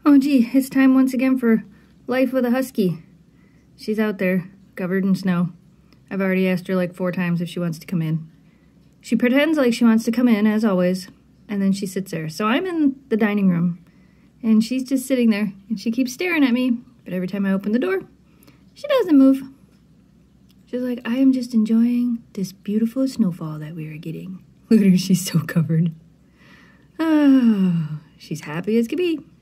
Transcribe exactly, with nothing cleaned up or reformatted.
Oh gee, it's time once again for Life with a Husky. She's out there, covered in snow. I've already asked her like four times if she wants to come in. She pretends like she wants to come in, as always, and then she sits there. So I'm in the dining room, and she's just sitting there, and she keeps staring at me, but every time I open the door, she doesn't move. She's like, I am just enjoying this beautiful snowfall that we are getting. Look at her, she's so covered. Oh, she's happy as can be.